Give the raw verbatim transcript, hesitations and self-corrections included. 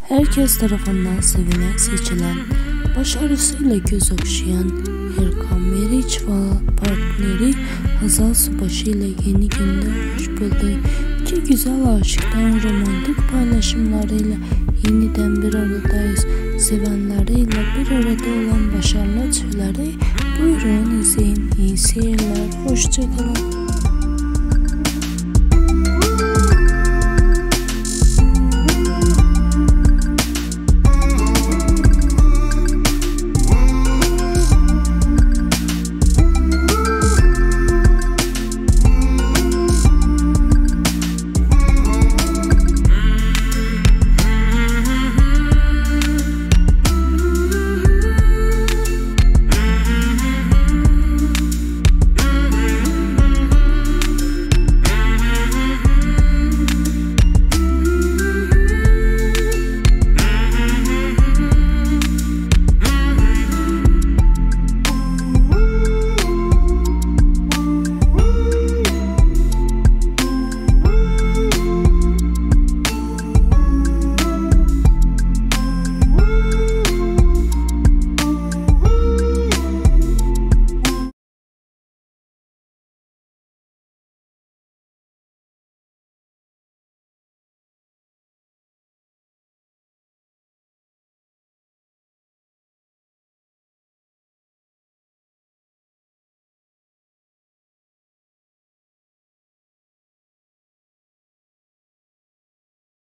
herkes tarafından sevilen, seçilen, başarısıyla göz okşayan Erkan Meriç ve partneri Hazal Subaşi ile yeni günde hoş bulduk. İki güzel aşıktan romantik paylaşımlarıyla yeniden bir aradayız. Sevenleriyle bir arada olan başarılı çiftleri buyurun izleyin. İyi seyirler, hoşçakalın.